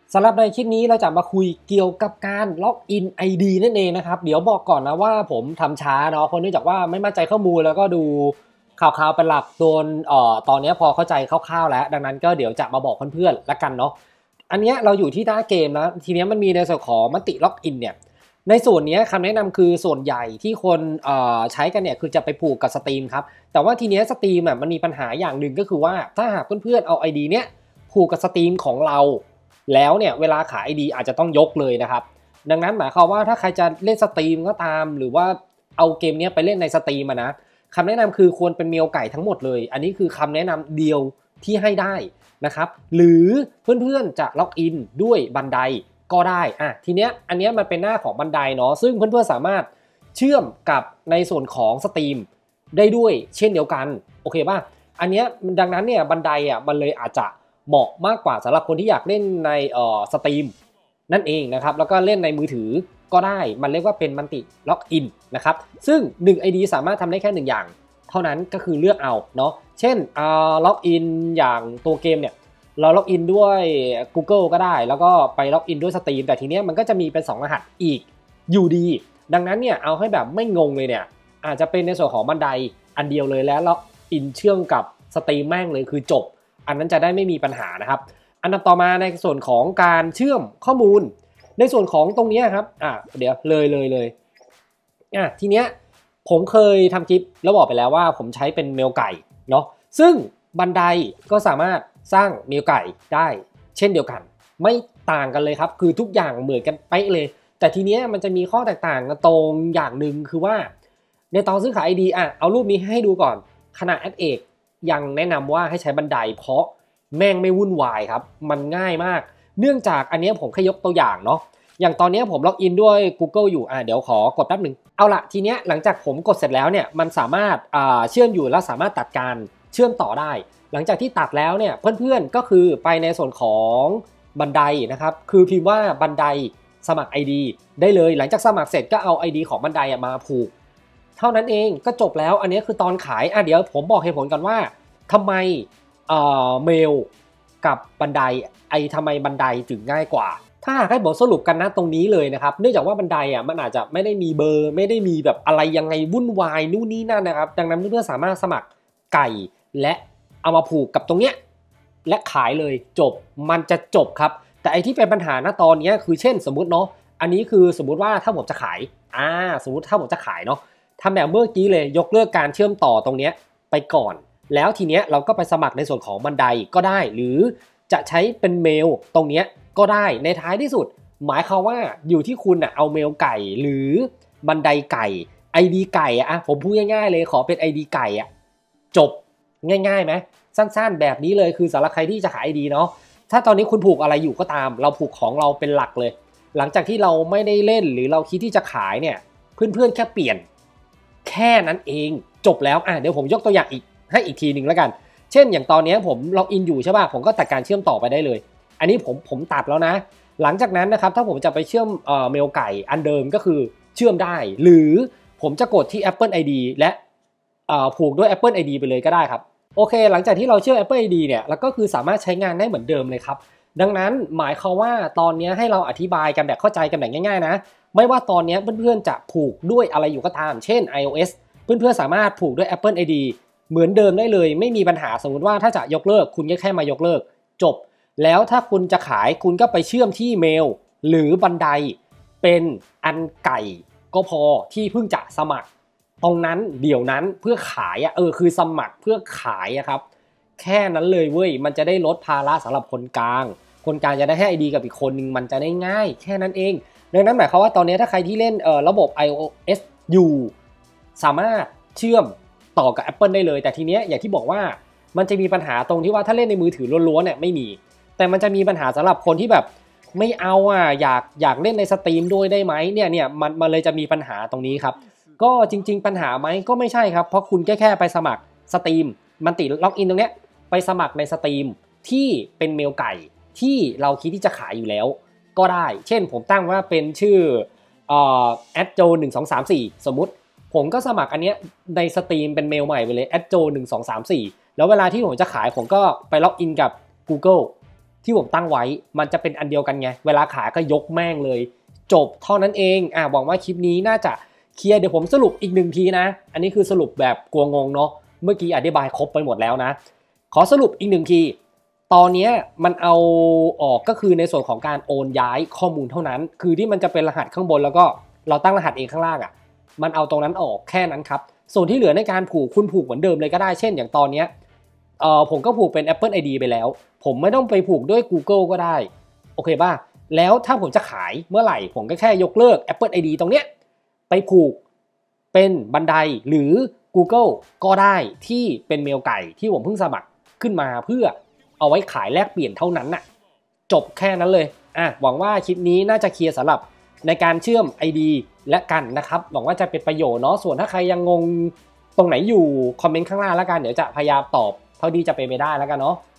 สำหรับในคลิปนี้เราจะมาคุยเกี่ยวกับการล็อกอิน ID นั่นเองนะครับเดี๋ยวบอกก่อนนะว่าผมทำช้าเนาะเพราะเนื่องจากว่าไม่มั่นใจข้อมูลแล้วก็ดูข่าวๆเป็นหลักโดนตอนนี้พอเข้าใจคร่าวๆแล้วดังนั้นก็เดี๋ยวจะมาบอกเพื่อนๆละกันเนาะอันนี้เราอยู่ที่หน้าเกมนะทีนี้มันมีในส่วนของมติล็อกอินเนี่ยในส่วนนี้คำแนะนำคือส่วนใหญ่ที่คนใช้กันเนี่ยคือจะไปผูกกับสตรีมครับแต่ว่าทีนี้สตรีมมันมีปัญหาอย่างหนึ่งก็คือว่าถ้าหากเพื่อนๆเอา ID เนี้ยผูกกับสตรีมของเราแล้วเนี่ยเวลาขาย ID อาจจะต้องยกเลยนะครับดังนั้นหมายความว่าถ้าใครจะเล่นสตรีมก็ตามหรือว่าเอาเกมนี้ไปเล่นในสตรีมนะคำแนะนำคือควรเป็นเมลไก่ทั้งหมดเลยอันนี้คือคำแนะนำเดียวที่ให้ได้นะครับหรือเพื่อนๆจะล็อกอินด้วยบันไดก็ได้ทีเนี้ยอันเนี้ยมันเป็นหน้าของบันไดเนาะซึ่งเพื่อนๆสามารถเชื่อมกับในส่วนของสตรีมได้ด้วยเช่นเดียวกันโอเคป่ะอันเนี้ยดังนั้นเนี่ยบันไดมันเลยอาจจะเหมาะมากกว่าสำหรับคนที่อยากเล่นในสตรีมนั่นเองนะครับแล้วก็เล่นในมือถือก็ได้มันเรียกว่าเป็นมัลติล็อกอินนะครับซึ่ง1 ID สามารถทำได้แค่1อย่างเท่านั้นก็คือเลือกเอาเนาะเช่นล็อกอินอย่างตัวเกมเนี่ยเราล็อกอินด้วย Google ก็ได้แล้วก็ไปล็อกอินด้วยสตรีมแต่ทีเนี้ยมันก็จะมีเป็น2รหัสอีกอยู่ดีดังนั้นเนี่ยเอาให้แบบไม่งงเลยเนี่ยอาจจะเป็นในส่วนของบันไดอันเดียวเลยแล้วล็อกอินเชื่อมกับสตรีมแม่งเลยคือจบอันนั้นจะได้ไม่มีปัญหานะครับอันดับต่อมาในส่วนของการเชื่อมข้อมูลในส่วนของตรงนี้ครับเดี๋ยวเลยทีเนี้ยผมเคยทำคลิปแล้วบอกไปแล้วว่าผมใช้เป็นเมลไก่เนาะซึ่งบันไดก็สามารถสร้างเมลไก่ได้เช่นเดียวกันไม่ต่างกันเลยครับคือทุกอย่างเหมือนกันเป๊ะเลยแต่ทีเนี้ยมันจะมีข้อแตกต่างกันตรงอย่างหนึ่งคือว่าในตอนซื้อขาย ID เอารูปนี้ให้ดูก่อนขณะแอดเอกยังแนะนำว่าให้ใช้บันไดเพราะแม่งไม่วุ่นวายครับมันง่ายมากเนื่องจากอันนี้ผมแค่ยกตัวอย่างเนาะอย่างตอนนี้ผมล็อกอินด้วย Google อยู่เดี๋ยวขอกดแป๊บหนึ่งเอาละทีเนี้ยหลังจากผมกดเสร็จแล้วเนี่ยมันสามารถเชื่อมอยู่แล้วสามารถตัดการเชื่อมต่อได้หลังจากที่ตัดแล้วเนี่ยเพื่อนๆก็คือไปในส่วนของบันไดนะครับคือพิมพ์ว่าบันไดสมัคร ID ได้เลยหลังจากสมัครเสร็จก็เอา ID ของบันไดมาผูกเท่านั้นเองก็จบแล้วอันนี้คือตอนขายเดี๋ยวผมบอกเหตุผลกันว่าทำไมเมลกับบันไดทำไมบันไดถึงง่ายกว่าถ้าหากให้ผมสรุปกันนะตรงนี้เลยนะครับเนื่องจากว่าบันไดมันอาจจะไม่ได้มีเบอร์ไม่ได้มีแบบอะไรยังไงวุ่นวายนู่นนี่นั่นนะครับดังนั้นเพื่อนๆสามารถสมัครไก่และเอามาผูกกับตรงเนี้ยและขายเลยจบมันจะจบครับแต่ที่เป็นปัญหาณตอนนี้คือเช่นสมมุติเนาะอันนี้คือสมมุติว่าถ้าผมจะขายสมมุติถ้าผมจะขายเนาะทำแบบเมื่อกี้เลยยกเลิกการเชื่อมต่อตรงเนี้ยไปก่อนแล้วทีเนี้ยเราก็ไปสมัครในส่วนของบันไดก็ได้หรือจะใช้เป็นเมลตรงเนี้ยก็ได้ในท้ายที่สุดหมายความว่าอยู่ที่คุณเอาเมลไก่หรือบันไดไก่ ID ไก่ผมพูดง่ายๆเลยขอเป็น ID ไก่จบง่ายๆไหมสั้นๆแบบนี้เลยคือสำหรับใครที่จะขาย ID เนาะถ้าตอนนี้คุณผูกอะไรอยู่ก็ตามเราผูกของเราเป็นหลักเลยหลังจากที่เราไม่ได้เล่นหรือเราคิดที่จะขายเนี่ยเพื่อนๆแค่เปลี่ยนแค่นั้นเองจบแล้วเดี๋ยวผมยกตัวอย่างให้อีกทีหนึ่งแล้วกันเช่นอย่างตอนนี้ผมล็อกอินอยู่ใช่ป่ะผมก็ตัดการเชื่อมต่อไปได้เลยอันนี้ผมตัดแล้วนะหลังจากนั้นนะครับถ้าผมจะไปเชื่อมเมลไก่อันเดิมก็คือเชื่อมได้หรือผมจะกดที่ Apple ID และผูกด้วย Apple ID ไปเลยก็ได้ครับโอเคหลังจากที่เราเชื่อม Apple ID เนี่ยแล้วก็คือสามารถใช้งานได้เหมือนเดิมเลยครับดังนั้นหมายความว่าตอนนี้ให้เราอธิบายกันแบบเข้าใจกันแบบง่ายๆนะไม่ว่าตอนนี้เพื่อนๆจะผูกด้วยอะไรอยู่ก็ตามเช่น iOS เพื่อนๆสามารถผูกด้วย Apple ID เหมือนเดิมได้เลยไม่มีปัญหาสมมติว่าถ้าจะยกเลิกคุณก็แค่มายกเลิกจบแล้วถ้าคุณจะขายคุณก็ไปเชื่อมที่เมลหรือบันไดเป็นอันไก่ก็พอที่เพิ่งจะสมัครตรงนั้นเดี๋ยวนั้นเพื่อขายคือสมัครเพื่อขายครับแค่นั้นเลยเว้ยมันจะได้ลดภาระสำหรับคนกลางจะได้ให้ ID กับอีกคนนึงมันจะได้ง่ายแค่นั้นเองดังนั้นหมายความว่าตอนนี้ถ้าใครที่เล่นระบบ iOS อยู่สามารถเชื่อมต่อกับ Apple ได้เลยแต่ทีเนี้ยอย่างที่บอกว่ามันจะมีปัญหาตรงที่ว่าถ้าเล่นในมือถือล้วนๆเนี่ยไม่มีแต่มันจะมีปัญหาสำหรับคนที่แบบไม่เอาอยากเล่นในสตรีมด้วยได้ไหมเนี่ยมันเลยจะมีปัญหาตรงนี้ครับก็จริงๆปัญหาไหมก็ไม่ใช่ครับเพราะคุณแค่ไปสมัครสตรีมมันติดล็อกอินตรงเนี้ยไปสมัครในสตรีมที่เป็นเมลไก่ที่เราคิดที่จะขายอยู่แล้วก็ได้เช่นผมตั้งว่าเป็นชื่อ@jo1234สมมุติผมก็สมัครอันเนี้ยในสตรีมเป็นเมลใหม่ไปเลย@jo1234แล้วเวลาที่ผมจะขายผมก็ไปล็อกอินกับ Google ที่ผมตั้งไว้มันจะเป็นอันเดียวกันไงเวลาขายก็ยกแม่งเลยจบเท่านั้นเองหวังว่าคลิปนี้น่าจะเคลียร์เดี๋ยวผมสรุปอีก1ทีนะอันนี้คือสรุปแบบกลัวงงเนาะเมื่อกี้อธิบายครบไปหมดแล้วนะขอสรุปอีก1ทีตอนนี้มันเอาออกก็คือในส่วนของการโอนย้ายข้อมูลเท่านั้นคือที่มันจะเป็นรหัสข้างบนแล้วก็เราตั้งรหัสเองข้างล่างมันเอาตรงนั้นออกแค่นั้นครับส่วนที่เหลือในการผูกคุณผูกเหมือนเดิมเลยก็ได้เช่นอย่างตอนนี้ผมก็ผูกเป็น Apple ID ไปแล้วผมไม่ต้องไปผูกด้วย Google ก็ได้โอเคป่ะแล้วถ้าผมจะขายเมื่อไหร่ผมก็แค่ยกเลิก Apple ID ตรงเนี้ยไปผูกเป็นบันไดหรือ Google ก็ได้ที่เป็นเมลไก่ที่ผมเพิ่งสมัครขึ้นมาเพื่อเอาไว้ขายแลกเปลี่ยนเท่านั้นน่ะจบแค่นั้นเลยหวังว่าคลิปนี้น่าจะเคลียร์สำหรับในการเชื่อม ID และกันนะครับหวังว่าจะเป็นประโยชน์เนาะส่วนถ้าใครยังงงตรงไหนอยู่คอมเมนต์ข้างล่างแล้วกันเดี๋ยวจะพยายามตอบเท่าที่จะเป็นไปได้แล้วกันเนาะ